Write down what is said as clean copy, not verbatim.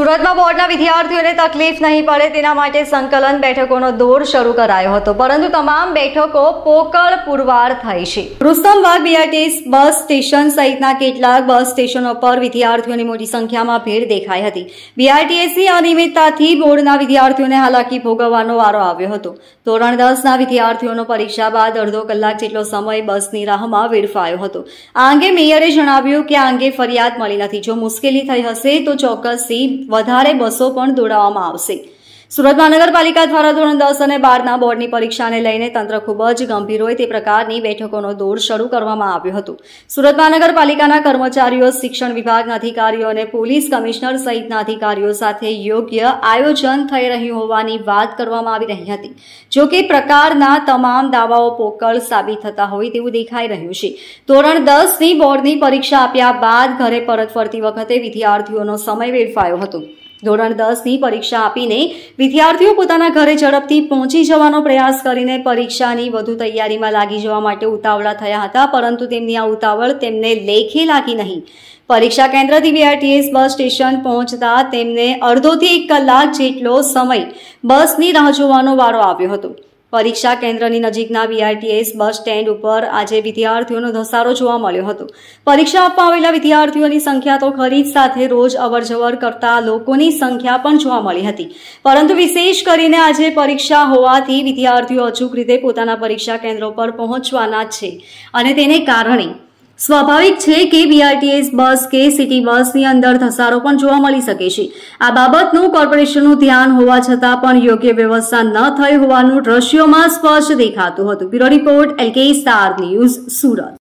સુરતમાં બોર્ડના વિદ્યાર્થીઓને તકલીફ નહીં પડે તેના માટે સંકલન બેઠકોનો દોર શરૂ કરાયો હતો, પરંતુ તમામ બેઠકો પોકળ પુરવાર થઈ છે। રુસ્તમબાગ બીઆરટીએસ બસ સ્ટેશન સહિતના કેટલાક બસ સ્ટેશનો પર વિદ્યાર્થીઓની મોટી સંખ્યામાં ભીડ દેખાઈ હતી। બીઆરટીએસની અનિયમિતતાથી બોર્ડના વિદ્યાર્થીઓને હાલાકી ભોગવવાનો વારો આવ્યો હતો। ધોરણ 10ના વિદ્યાર્થીઓનો પરીક્ષા બાદ અડધો કલાક જેટલો સમય બસની રાહમાં વેડફાયો હતો। આ અંગે મેયરે જણાવ્યું કે આ અંગે ફરિયાદ મળી નથી। જો મુશ્કેલી થઈ હશે તો ચોક્કસથી વધારે બસો પણ દોડાવવામાં આવશે। સુરત મહાનગરપાલિકા દ્વારા ધોરણ 10 અને 12ના બોર્ડની પરીક્ષાને લઈને તંત્ર ખૂબ જ ગંભીર હોય તે પ્રકારની બેઠકોનો દોર શરૂ કરવામાં આવ્યો હતો। સુરત મહાનગરપાલિકાના કર્મચારીઓ, શિક્ષણ વિભાગના અધિકારીઓ અને પોલીસ કમિશનર સહિતના અધિકારીઓ સાથે યોગ્ય આયોજન થઈ રહ્યું હોવાની વાત કરવામાં આવી રહી હતી। જો કે પ્રકારના તમામ દાવાઓ પોકળ સાબિત થતા હોય તેવું દેખાઈ રહ્યું છે। ધોરણ 10ની બોર્ડની પરીક્ષા આપ્યા બાદ ઘરે પરત ફરતી વખતે વિદ્યાર્થીઓનો સમય વેડફાયો હતો। ધોરણ 10ની પરીક્ષા આપીને વિદ્યાર્થીઓ પોતાના ઘરે ઝડપથી પહોંચી જવાનો પ્રયાસ કરીને પરીક્ષાની વધુ તૈયારીમાં લાગી જવા માટે ઉતાવળા થયા હતા, પરંતુ તેમની આ ઉતાવળ તેમને લેખે લાગી નહીં। પરીક્ષા કેન્દ્રથી બીઆરટીએસ બસ સ્ટેશન પહોંચતા તેમને અડધોથી 1 કલાક જેટલો સમય બસની રાહ જોવાનો વારો આવ્યો હતો। પરીક્ષા કેન્દ્રની નજીકના બીઆરટીએસ બસ સ્ટેન્ડ ઉપર આજે વિદ્યાર્થીઓનો ધસારો જોવા મળ્યો હતો। પરીક્ષા આપવા આવેલા વિદ્યાર્થીઓની સંખ્યા તો ખરી જ, સાથે રોજ અવરજવર કરતા લોકોની સંખ્યા પણ જોવા મળી હતી, પરંતુ વિશેષ કરીને આજે પરીક્ષા હોવાથી વિદ્યાર્થીઓ અચૂક રીતે પોતાના પરીક્ષા કેન્દ્રો પર પહોંચવાના છે અને તેને કારણે સ્વાભાવિક છે કે બીઆરટીએસ બસ કે સિટી બસની અંદર ધસારો પણ જોવા મળી શકે છે। આ બાબતનું કોર્પોરેશનનું ધ્યાન હોવા છતાં પણ યોગ્ય વ્યવસ્થા ન થઈ હોવાનું દ્રશ્યોમાં સ્પષ્ટ દેખાતું હતું। Bureau report LK star news, Surat.